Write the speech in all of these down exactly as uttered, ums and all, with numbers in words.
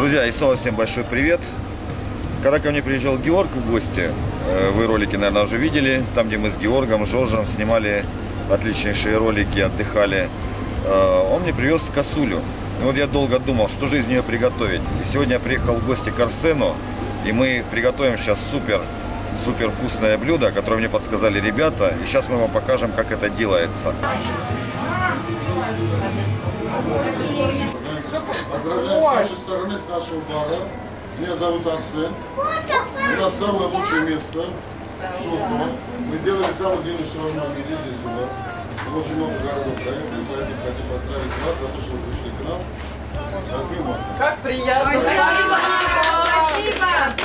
Друзья, и снова всем большой привет. Когда ко мне приезжал Георг в гости, вы ролики, наверное, уже видели, там, где мы с Георгом, Жоржем снимали отличнейшие ролики, отдыхали, он мне привез косулю. И вот я долго думал, что же из нее приготовить. И сегодня я приехал в гости к Арсену, и мы приготовим сейчас супер, супер вкусное блюдо, которое мне подсказали ребята. И сейчас мы вам покажем, как это делается. Поздравляю с нашей стороны, с нашего бара. Меня зовут Арсен. У нас самое лучшее место. Шурма. Мы сделали самый длинный шаурма в мире здесь у нас. Мы очень много городов доехали, поэтому хотим поздравить вас за то, что вы пришли к нам. восьмого марта. Как приятно! Спасибо!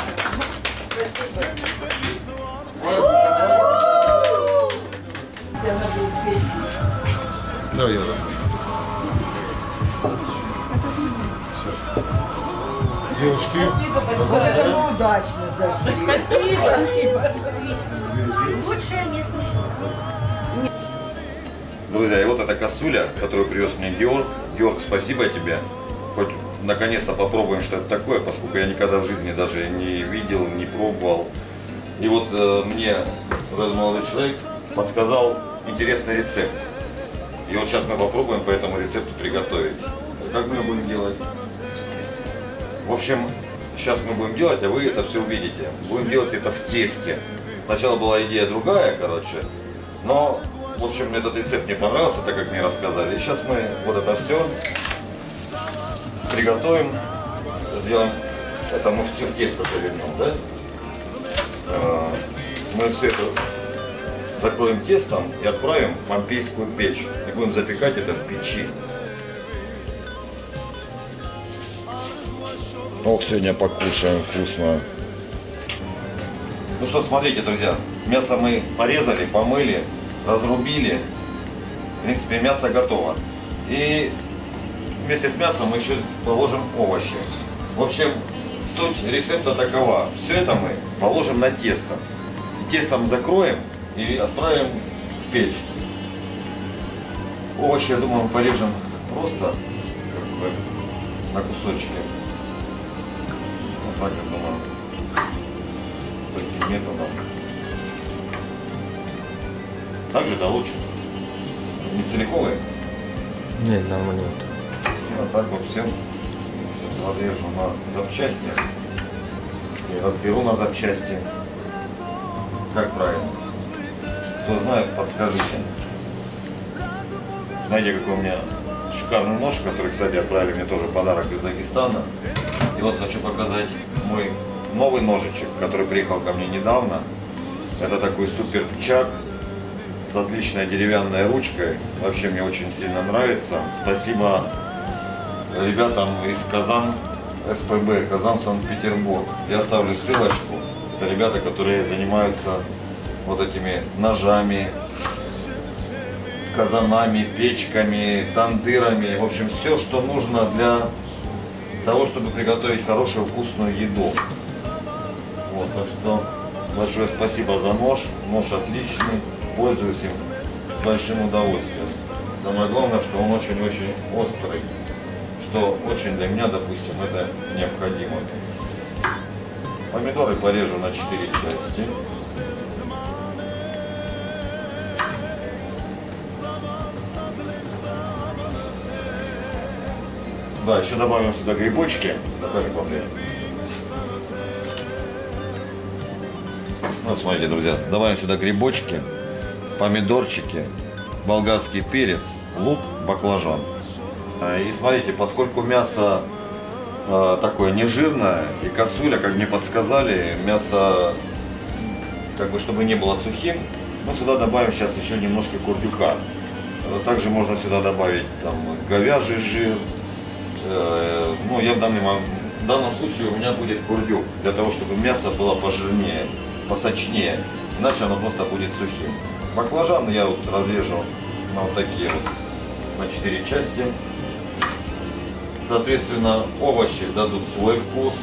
Да, я рад. Девушки, Это мы удачно зашли. Спасибо! Спасибо! Лучшее место. Друзья, и вот эта косуля, которую привез мне Георг. Георг, спасибо тебе. Хоть наконец-то попробуем, что это такое, поскольку я никогда в жизни даже не видел, не пробовал. И вот э, мне вот этот молодой человек подсказал интересный рецепт. И вот сейчас мы попробуем по этому рецепту приготовить. Как мы будем делать? В общем, сейчас мы будем делать, а вы это все увидите. Будем делать это в тесте. Сначала была идея другая, короче, но, в общем, этот рецепт мне понравился, так как мне рассказали. И сейчас мы вот это все приготовим, сделаем, это мы все в тесто завернем, да? Мы все это закроем тестом и отправим в помпейскую печь. И будем запекать это в печи. Ох, сегодня покушаем вкусно. Ну что, смотрите, друзья, мясо мы порезали, помыли, разрубили. В принципе, мясо готово. И вместе с мясом мы еще положим овощи. В общем, суть рецепта такова. Все это мы положим на тесто. Тестом закроем и отправим в печь. Овощи, я думаю, мы порежем просто как бы на кусочки. Вот так, я думаю, таким методом. Также да, лучше. Не целиковые? Не, нормально. И вот так вот все разрежу на запчасти и разберу на запчасти. Как правильно? Кто знает, подскажите. Знаете, какой у меня шикарный нож, который, кстати, отправили мне тоже подарок из Дагестана. И вот хочу показать мой новый ножичек, который приехал ко мне недавно. Это такой супер чак с отличной деревянной ручкой. Вообще мне очень сильно нравится. Спасибо ребятам из Казан эс пэ бэ, Казан Санкт-Петербург. Я оставлю ссылочку. Это ребята, которые занимаются вот этими ножами, казанами, печками, тандырами. В общем, все, что нужно для того, чтобы приготовить хорошую вкусную еду. Вот, так что большое спасибо за нож. Нож отличный, пользуюсь им с большим удовольствием. Самое главное, что он очень-очень острый, что очень для меня, допустим, это необходимо. Помидоры порежу на четыре части. Да, еще добавим сюда грибочки. Покажи поближе. Вот смотрите, друзья, добавим сюда грибочки, помидорчики, болгарский перец, лук, баклажан. И смотрите, поскольку мясо э, такое нежирное и косуля, как мне подсказали, мясо, как бы чтобы не было сухим, мы сюда добавим сейчас еще немножко курдюка. Также можно сюда добавить там говяжий жир. Ну, я в данном, в данном случае у меня будет курдюк, для того, чтобы мясо было пожирнее, посочнее, иначе оно просто будет сухим. Баклажан я вот разрежу на вот такие вот, на четыре части. Соответственно, овощи дадут свой вкус.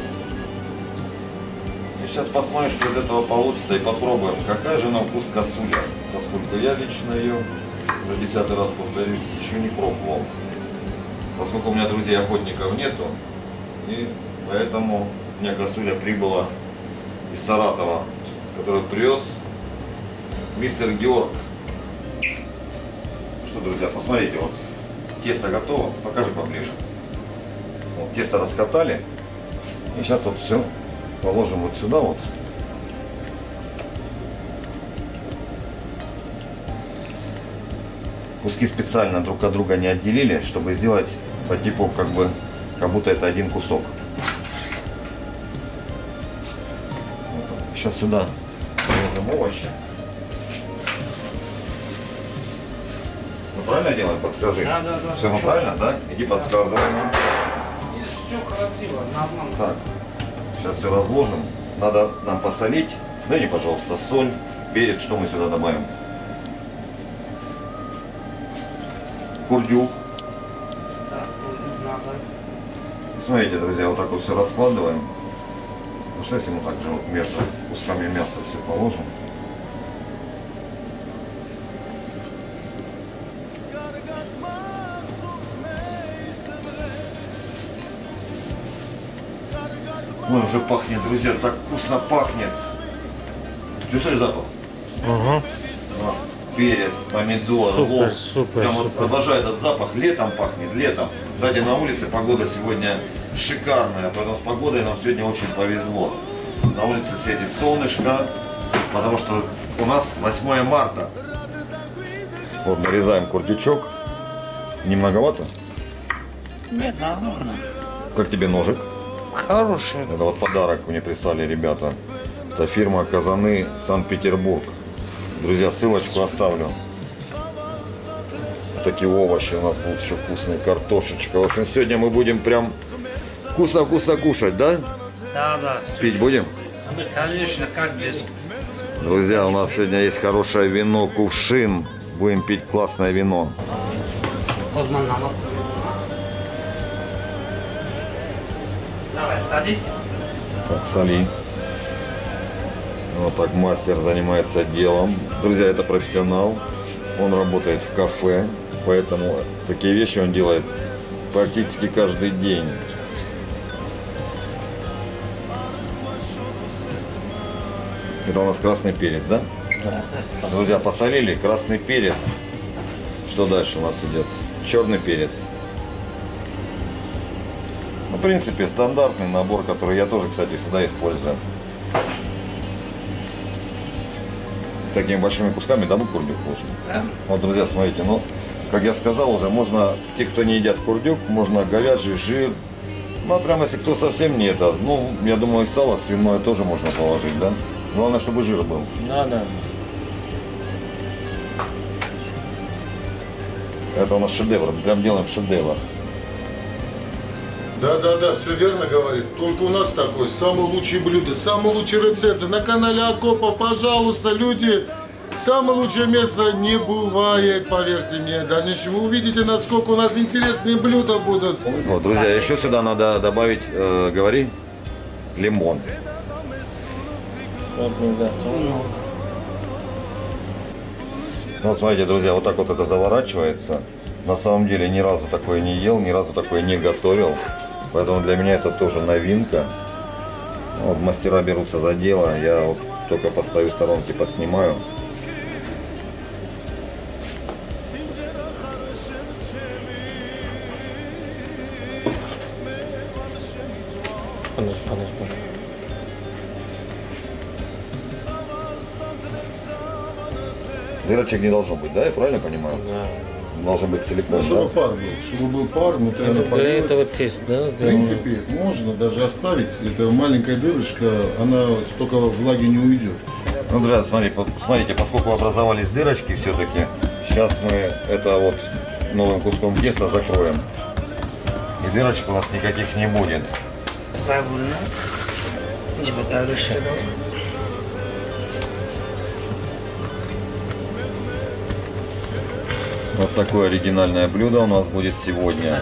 И сейчас посмотрим, что из этого получится, и попробуем, какая же на вкус косуля, поскольку я лично ее, уже десятый раз повторюсь, еще не пробовал. Поскольку у меня друзей охотников нету, И поэтому у меня косуля прибыла из Саратова, который привез мистер Георг. Что, друзья, посмотрите, вот тесто готово. Покажи поближе. Вот, тесто раскатали. И сейчас вот все положим вот сюда вот. Куски специально друг от друга не отделили, чтобы сделать по типу, как бы, как будто это один кусок. Сейчас сюда положим овощи. Мы правильно делаем? Подскажи. Да, да, да. Все мы правильно, да? Иди подсказывай нам. Все красиво, на одном. Так, сейчас все разложим. Надо нам посолить. Дай мне, пожалуйста, соль, перец, что мы сюда добавим. Курдюк. Да, надо. Смотрите, друзья, вот так вот все раскладываем. Ну что, если мы так же вот между кусками мяса все положим. Ой, уже пахнет, друзья, так вкусно пахнет. Чувствуешь запах? Угу. Вот. Перец, помидор, Супер, лук. супер, Прям вот супер. обожаю этот запах. Летом пахнет, летом. Кстати, на улице погода сегодня шикарная, поэтому с погодой нам сегодня очень повезло. На улице светит солнышко, потому что у нас восьмое марта. Вот нарезаем курдючок. Не многовато? Нет, нормально. Как тебе ножик? Хороший. Это вот подарок мне прислали ребята. Это фирма Казаны, Санкт-Петербург. Друзья, ссылочку оставлю. Такие овощи у нас будут еще вкусные, картошечка. В общем, сегодня мы будем прям вкусно-вкусно кушать, да? Да, да. Все. Пить будем? Конечно, как без. Друзья, у нас сегодня есть хорошее вино, кувшин. Будем пить классное вино. Османланов. Давай, садись. Так, соли. Вот так мастер занимается делом. Друзья, это профессионал. Он работает в кафе, поэтому такие вещи он делает практически каждый день. Это у нас красный перец, да? Да. Друзья, посолили красный перец. Что дальше у нас идет? Черный перец. Ну, в принципе, стандартный набор, который я тоже, кстати, всегда использую. Такими большими кусками, да, мы курдюк ложим? Да. Вот, друзья, смотрите, ну, как я сказал уже, можно, те, кто не едят курдюк, можно говяжий жир. Ну, а прям если кто совсем не это, ну, я думаю, и сало свиное тоже можно положить, да? Главное, чтобы жир был. Да, да. Это у нас шедевр, прям делаем шедевр. Да, да, да, все верно говорит. Только у нас такое самое лучшее блюдо, самый лучший рецепт. На канале Акопа, пожалуйста, люди, самое лучшее место не бывает, поверьте мне. Да, вы увидите, насколько у нас интересные блюда будут. Вот, друзья, еще сюда надо добавить, э, говори, лимон. Вот, ну, да. Ну, вот смотрите, друзья, вот так вот это заворачивается. На самом деле ни разу такое не ел, ни разу такое не готовил. Поэтому для меня это тоже новинка. Вот мастера берутся за дело. Я вот только постою в сторонке, поснимаю. Поныш, поныш, поныш. Дырочек не должно быть, да? Я правильно понимаю? Да. Должен быть целиком, Ну, чтобы да? пар был, чтобы был пар, внутри она Для поднялась. этого тест, да? В принципе, можно даже оставить. Это маленькая дырочка, она столько влаги не уйдет. Ну, друзья, смотри, по- смотрите, поскольку образовались дырочки все-таки, сейчас мы это вот новым куском теста закроем. И дырочек у нас никаких не будет. Правильно. Тебе дальше. Вот такое оригинальное блюдо у нас будет сегодня.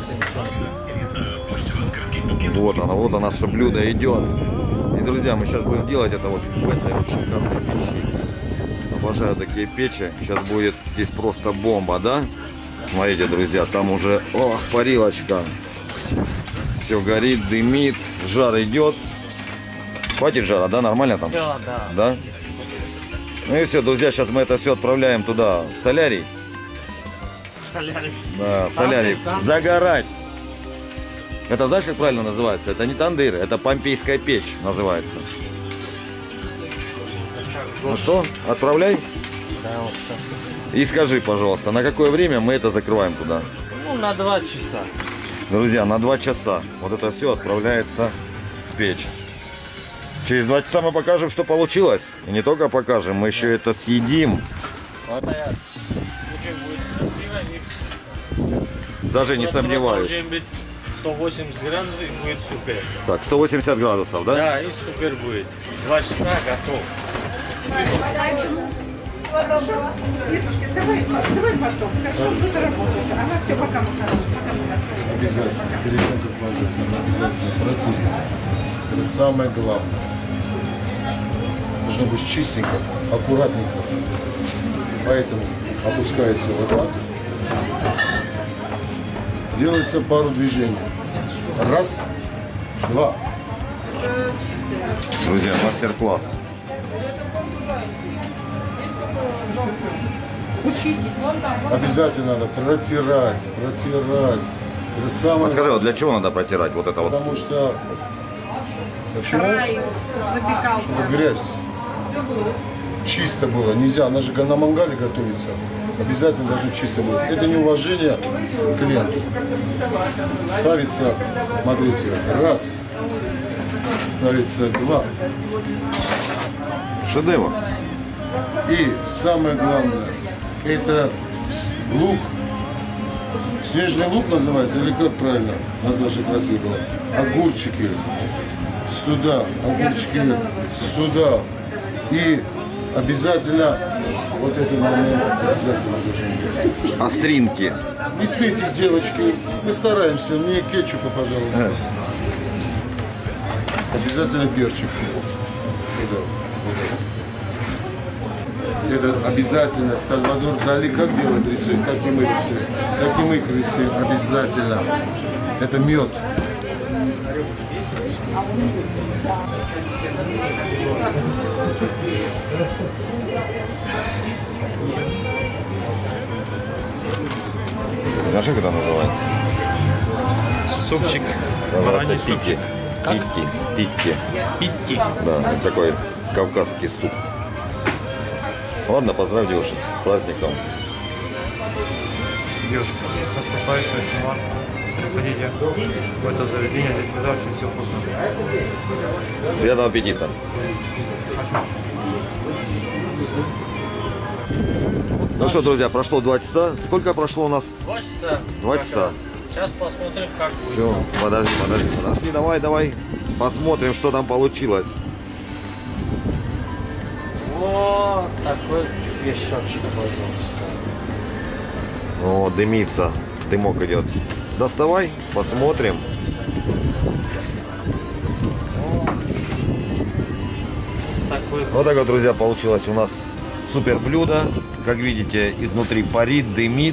Вот оно, вот оно, наше блюдо идет. И, друзья, мы сейчас будем делать это вот в этой вот шикарной печи. Обожаю такие печи. Сейчас будет здесь просто бомба, да? Смотрите, друзья, там уже, ох, парилочка. все горит, дымит, жар идет. Хватит жара, да? Нормально там? Да, да. Да? Ну и все, друзья, сейчас мы это все отправляем туда, в солярий. Солярий. Да, в солярий. Там- Загорать. Это знаешь, как правильно называется? Это не тандыр, это помпейская печь называется. Ну что, отправляй. Да, вот так. И скажи, пожалуйста, на какое время мы это закрываем туда? Ну, на два часа. Друзья, на два часа. Вот это все отправляется в печь. Через два часа мы покажем, что получилось. И не только покажем, мы еще это съедим. Вот это очень будет красиво. Даже не сомневаюсь. Должен быть сто восемьдесят градусов и будет супер. Так, сто восемьдесят градусов, да? Да, и супер будет. Два часа готов. Дедушка, давай, давай потом. Хорошо, буду работать. Ага, все, пока, мы хорошо. Пока, мы хорошо. Обязательно. Перед тем, как положить, надо обязательно протереть. Это самое главное. Должно быть чистенько, аккуратненько. Поэтому опускается вода. Делается пару движений. Раз, два. Друзья, мастер-класс. Обязательно надо протирать, протирать. Это самое Скажи, вот для чего надо протирать вот это вот? Потому что почему? Запекал. Чтобы грязь чисто было. Нельзя, она же на мангале готовится. Обязательно должно чисто быть. Это неуважение к клиенту. Ставится, смотрите, раз. Ставится два. Шедевр. И самое главное, это с- лук. Снежный лук называется, или как правильно назвать, чтобы красиво было? Огурчики сюда, огурчики сюда. И обязательно вот этот момент обязательно должен быть. Остринки. Не смейтесь, девочки, мы стараемся, мне кетчупа, пожалуйста. Обязательно перчик. Сюда. Это обязательно. Сальвадор Дали как делает, рисует, как и мы рисуем. Как и мы рисуем, обязательно. Это мед. Знаешь, как это называется? Супчик. Называется Бараний питти. супчик. Как? Питти. Питти. Питти. Да, это такой кавказский суп. Ладно, поздравь девушек с праздником. Девушка, с наступающим восьмого марта. Приходите в это заведение, здесь всегда очень все вкусно. Приятного аппетита. Ну что, друзья, прошло два часа. Сколько прошло у нас? Два часа. Два часа. Сейчас посмотрим, как будет. Все, подожди, подожди, подожди. Давай, давай. Посмотрим, что там получилось. Вот такой вещочек, пожалуйста. О, дымится. Дымок идет. Доставай, посмотрим. Такой Вот так вот, друзья, получилось у нас супер блюдо. Как видите, изнутри парит, дымит.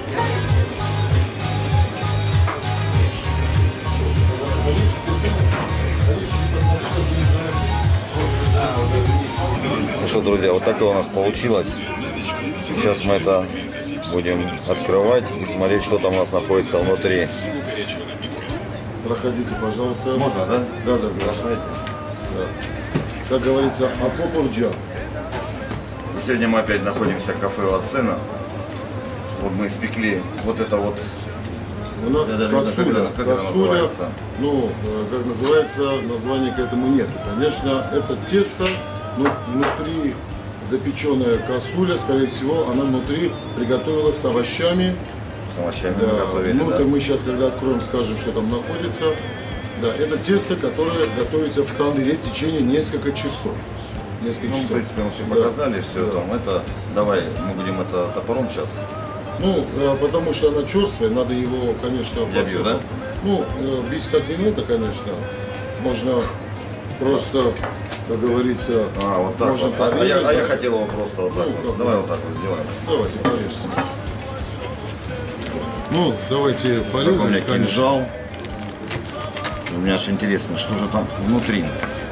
Ну что, друзья, вот такое у нас получилось. Сейчас мы это будем открывать и смотреть, что там у нас находится внутри. Проходите, пожалуйста. Можно, да? Да, да, приглашайте. Да. Как говорится, а попов джа. Сегодня мы опять находимся в кафе у Арсена. Вот мы испекли вот это вот. У нас Я даже не знаю, косуля. как это- как это Косуля, называется. ну, э, как называется, названия к этому нет. Конечно, это тесто, но внутри запеченная косуля, скорее всего, она внутри приготовилась с овощами. С овощами Да, мы готовили, ну, да? то мы сейчас, когда откроем, скажем, что там находится. Да, это тесто, которое готовится в тандыре в течение нескольких часов. Несколько Ну, в часов. принципе, мы все Да. показали, все Да. там. Это, давай, мы будем это топором сейчас. Ну, э, потому что она черствая, надо его, конечно, Я бью, да? Ну, э, бить так не надо, конечно. Можно просто, как говорится, А, вот так можно вот. А, а я, порезать. а я хотел его просто вот так Ну, вот. как Давай бы. вот так вот сделаем. Давайте, порежьте. Ну, давайте Так, у меня порезать, конечно. кинжал. мне аж интересно, что же там внутри.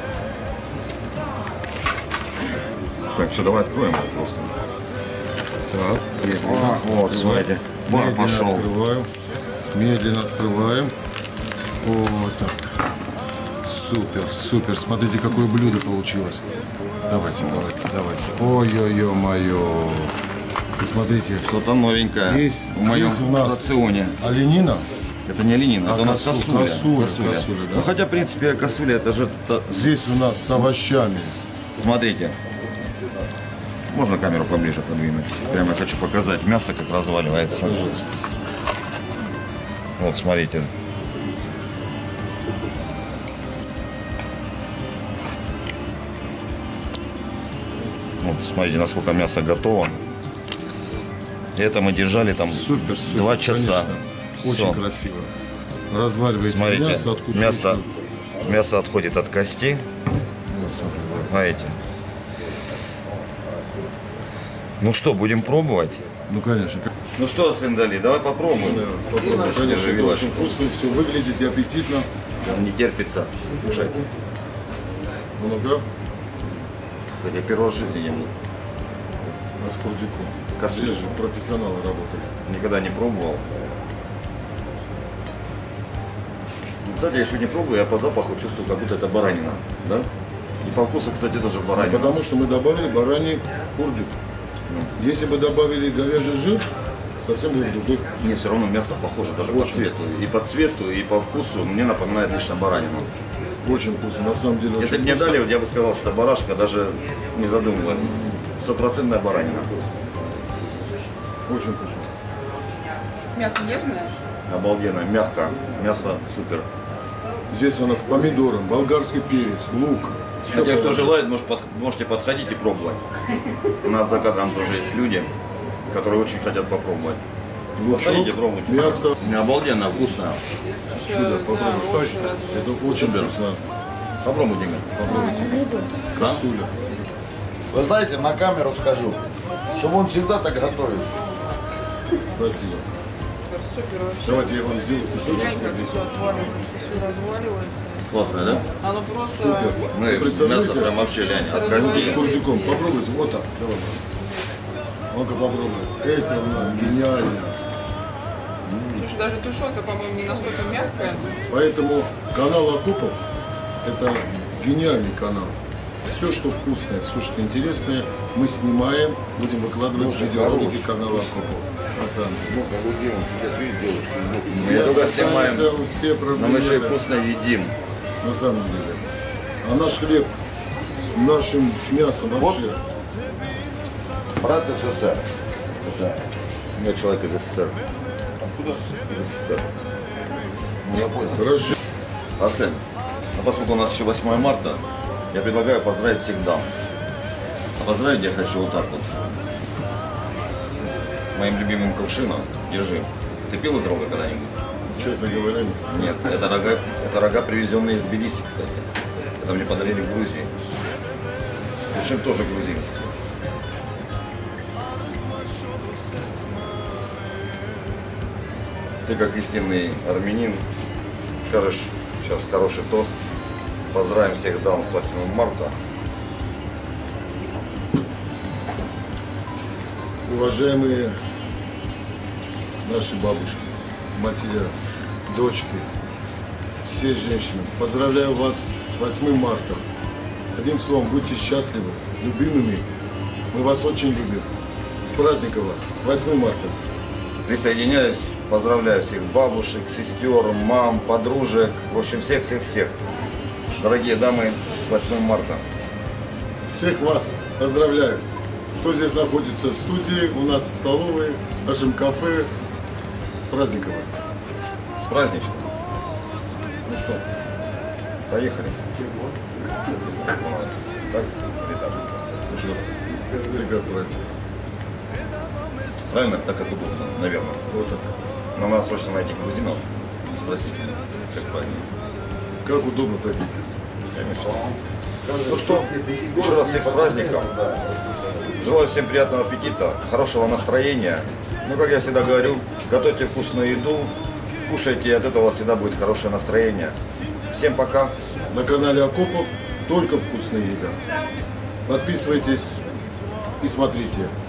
Так, что, давай откроем его просто. Так, А, вот, смотрите, бар медленно пошел. Открываем. Медленно открываем. Вот так. Супер, супер. Смотрите, какое блюдо получилось. Давайте, давайте, давайте. Ой-ой-ой, мое. И смотрите, Что-то новенькое здесь, в моем здесь у нас рационе. оленина. Это не оленина, А это у нас косу- косуля. косуля, косуля, да. Ну хотя, в принципе, косуля это же... та- Здесь у нас с овощами. Смотрите. Можно камеру поближе подвинуть? Прямо я хочу показать. Мясо как разваливается. Вот, смотрите. Вот, смотрите, насколько мясо готово. И это мы держали там Супер, супер. два часа. Конечно. Очень Всё. красиво. Разваливается Смотрите, мясо от кусочков. мясо, мясо отходит от кости. Вот, смотрите. Знаете. Ну что, будем пробовать? Ну, конечно. Ну что, сын Дали, давай попробуем. Да, попробуем. Конечно, Держи это вилочку. очень вкусно, все выглядит и аппетитно. Прям не терпится скушать. Ну, ну-ка, Кстати, я первый раз в жизни ем. на скордику. Косуля. Здесь же профессионалы работали. Никогда не пробовал. Ну, кстати, я еще не пробую, я по запаху чувствую, как будто это баранина. Да? И по вкусу, кстати, тоже баранина. Потому что мы добавили бараний курдик. Если бы добавили говяжий жир, совсем был бы другой вкус. Мне все равно мясо похоже даже по Очень. цвету. И по цвету, и по вкусу мне напоминает лично баранину. Очень вкусно, на самом деле. Если очень бы мне вкусно. дали, вот я бы сказал, что барашка, даже не задумываясь. Стопроцентная баранина. Очень вкусно. Мясо нежное? Обалденно, мягко. Мясо супер. Здесь у нас помидоры, болгарский перец, лук. Всё Хотя, кто положено. желает, может, под- можете подходить и пробовать. У нас за кадром тоже есть люди, которые очень хотят попробовать. Лучок, Подходите, пробуйте. мясо. Обалденно, вкусно. Чудо, попробуй. Это очень вкусно. Попробуйте. Игорь. Попробуйте. Косуля. Вы знаете, на камеру скажу, чтобы он всегда так готовит. Спасибо. Супер вообще. Давайте я вам сделаю кусочек. Глянь, как все отваливается, все разваливается. Классно, да? Оно просто... Супер. Ну Вы и представляете? мясо прям вообще, лянь, от С кости. курдюком. Попробуйте. Вот так. Давай. Ну-ка попробуй. Это у нас гениально. Слушай, даже тушенка, по-моему, не настолько мягкая. Поэтому канал Окопов – это гениальный канал. Все, что вкусное, все, что интересное, мы снимаем, будем выкладывать в видеоролики канала Окопов. На самом деле. Ну, как бы делаем, сидят, видите, девушки. Мы не только снимаем, Все, все но мы еще и проблемы, вкусно едим. на самом деле. А наш хлеб с нашим с мясом вообще. Брат СССР. Это, Я человек из СССР. откуда? Из СССР. Ну, я понял. Разж... Арсен, а поскольку у нас еще восьмое марта, я предлагаю поздравить всех дам. А поздравить я хочу вот так вот. Моим любимым кувшином. Держи. Ты пил из рога когда-нибудь? Честно говоря, нет. Нет, это рога, это рога, привезенные из Тбилиси, кстати. Это мне подарили в Грузии. Кувшин тоже грузинский. Ты, как истинный армянин, скажешь сейчас хороший тост. Поздравим всех дам с восьмым марта. Уважаемые наши бабушки, матери, дочки, все женщины, поздравляю вас с восьмым марта. Одним словом, будьте счастливы, любимыми. Мы вас очень любим. С праздником вас, с восьмым марта. Присоединяюсь, поздравляю всех бабушек, сестер, мам, подружек, в общем, всех-всех-всех. Дорогие дамы, с восьмым марта. Всех вас поздравляю. Кто здесь находится в студии, у нас в столовой, в нашем кафе. С праздником вас. С праздничком. Ну что, Поехали. Так, или так? еще раз. Ты как правильно? Правильно, так как удобно, наверное. Вот так. Но надо срочно найти грузинов и спросить, как правильно. Как удобно, так и. Конечно. Ну что, еще раз всех с праздником. Желаю всем приятного аппетита, хорошего настроения. Ну, как я всегда говорю, готовьте вкусную еду, кушайте, и от этого всегда будет хорошее настроение. Всем пока. На канале Окопов только вкусная еда. Подписывайтесь и смотрите.